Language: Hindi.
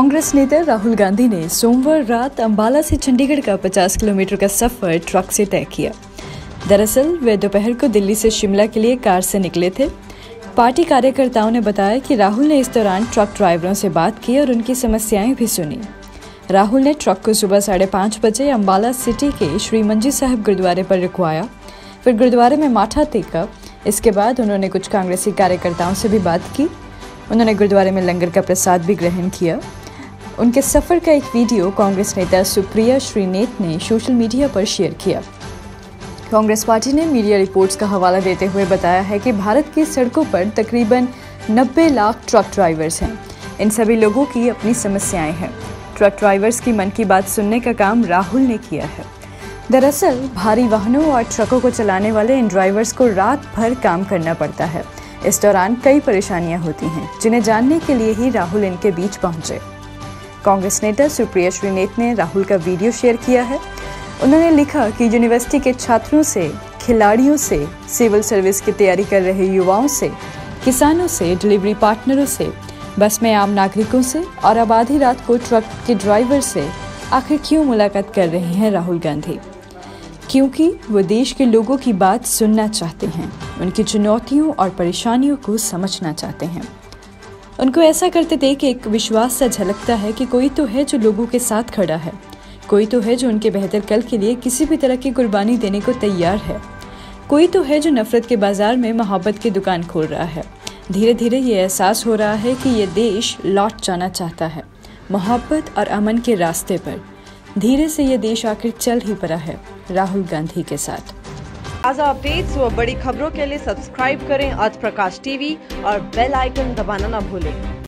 कांग्रेस नेता राहुल गांधी ने सोमवार रात अंबाला से चंडीगढ़ का 50 किलोमीटर का सफर ट्रक से तय किया। दरअसल वे दोपहर को दिल्ली से शिमला के लिए कार से निकले थे। पार्टी कार्यकर्ताओं ने बताया कि राहुल ने इस दौरान ट्रक ड्राइवरों से बात की और उनकी समस्याएं भी सुनी। राहुल ने ट्रक को सुबह 5:30 बजे अंबाला सिटी के श्री मंजी साहिब गुरुद्वारे पर रुकवाया, फिर गुरुद्वारे में माथा टेका। इसके बाद उन्होंने कुछ कांग्रेसी कार्यकर्ताओं से भी बात की। उन्होंने गुरुद्वारे में लंगर का प्रसाद भी ग्रहण किया। उनके सफ़र का एक वीडियो कांग्रेस नेता सुप्रिया श्रीनेत ने सोशल मीडिया पर शेयर किया। कांग्रेस पार्टी ने मीडिया रिपोर्ट्स का हवाला देते हुए बताया है कि भारत की सड़कों पर तकरीबन 90 लाख ट्रक ड्राइवर्स हैं। इन सभी लोगों की अपनी समस्याएं हैं। ट्रक ड्राइवर्स की मन की बात सुनने का काम राहुल ने किया है। दरअसल भारी वाहनों और ट्रकों को चलाने वाले इन ड्राइवर्स को रात भर काम करना पड़ता है। इस दौरान कई परेशानियां होती हैं, जिन्हें जानने के लिए ही राहुल इनके बीच पहुंचे। कांग्रेस नेता सुप्रिया श्रीनेत ने राहुल का वीडियो शेयर किया है। उन्होंने लिखा कि यूनिवर्सिटी के छात्रों से, खिलाड़ियों से, सिविल सर्विस की तैयारी कर रहे युवाओं से, किसानों से, डिलीवरी पार्टनरों से, बस में आम नागरिकों से और अब आधी रात को ट्रक के ड्राइवर से आखिर क्यों मुलाकात कर रहे हैं राहुल गांधी? क्योंकि वो देश के लोगों की बात सुनना चाहते हैं, उनकी चुनौतियों और परेशानियों को समझना चाहते हैं। उनको ऐसा करते देख एक विश्वास सा झलकता है कि कोई तो है जो लोगों के साथ खड़ा है, कोई तो है जो उनके बेहतर कल के लिए किसी भी तरह की कुर्बानी देने को तैयार है, कोई तो है जो नफरत के बाजार में मोहब्बत की दुकान खोल रहा है। धीरे धीरे ये एहसास हो रहा है कि ये देश लौट जाना चाहता है मोहब्बत और अमन के रास्ते पर। धीरे से ये देश आखिर चल ही पड़ा है राहुल गांधी के साथ। ताज़ा अपडेट्स व बड़ी खबरों के लिए सब्सक्राइब करें आज प्रकाश टीवी और बेल आइकन दबाना न भूलें।